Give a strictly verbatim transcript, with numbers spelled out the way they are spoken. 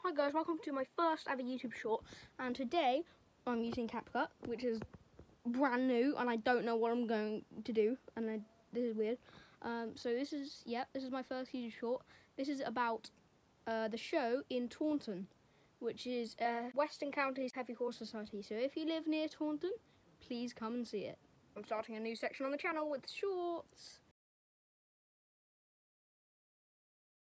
Hi guys, welcome to my first ever YouTube short, and today I'm using CapCut, which is brand new and I don't know what I'm going to do, and I, this is weird. Um, so this is, yeah, this is my first YouTube short. This is about uh, the show in Taunton, which is uh, Western Counties Heavy Horse Society. So if you live near Taunton, please come and see it. I'm starting a new section on the channel with shorts.